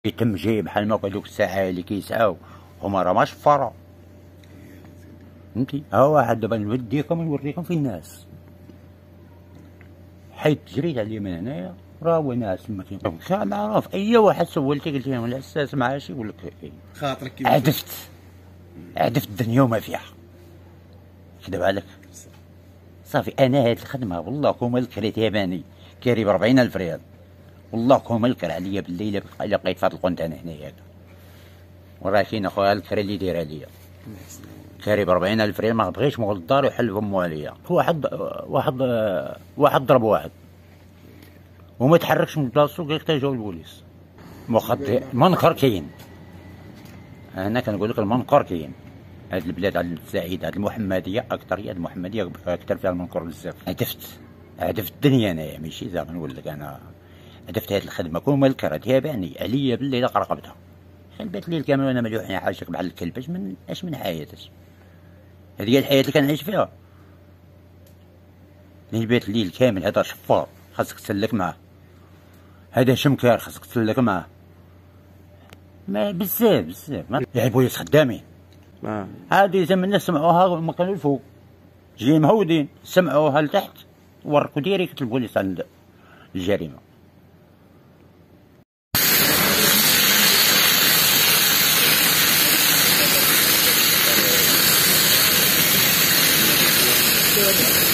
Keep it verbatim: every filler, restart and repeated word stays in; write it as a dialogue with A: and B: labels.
A: كيتم جاي بحال ما هذوك الساعه اللي كيسعاو هما راه ما شفاره فهمتي. ها واحد دابا نوديكم نوريكم في الناس حيت جريت عليه من هنايا راه هو ناس ما كيبقاوش معروف. اي واحد سولتي قلت لهم العساس معاشي يقول لك
B: خاطرك كيف
A: عدفت عدفت الدنيا وما فيها كذب عليك. صافي انا هاد الخدمه والله كوما الكريت ياباني كاري ب أربعين ألف ريال والله كوما الكر عليا بالليل الا بقيت فهاد القنت انا هنايا وراه كاين اخويا الكرا اللي داير عليا كاري ب أربعين ألف ريال ما بغيتش مول الدار ويحل فمو عليا. واحد واحد واحد ضرب واحد وما تحركش من بلاصتو قال لك جاو البوليس. مخدر المنكر كاين انا كنقول لك المنكر كاين. هاد البلاد هاد السعيد هاد المحمديه اكثريه المحمديه اكثر فيها المنكر بزاف. عدفت عدفت الدنيا انايا ماشي زعما نقول لك انا عدفت هاد الخدمه كون مالك راه ياباني عليا بالليل قرقبتها البيت الليل كامل وانا ملوحني حاجتك بحال الكلب. اش من اش من حياه هذه هي الحياه اللي كنعيش فيها. البيت الليل كامل هذا شفار خاصك تسلك معاه هذا شمكار خاصك تسلك معاه ما بزاف بزاف يا البوليس خدامين.
B: اه
A: هادي زعما الناس سمعوها وما كانوا الفوق جاي مهودين سمعوها لتحت وركوا ديريكت البوليس على الجريمه.
C: Good.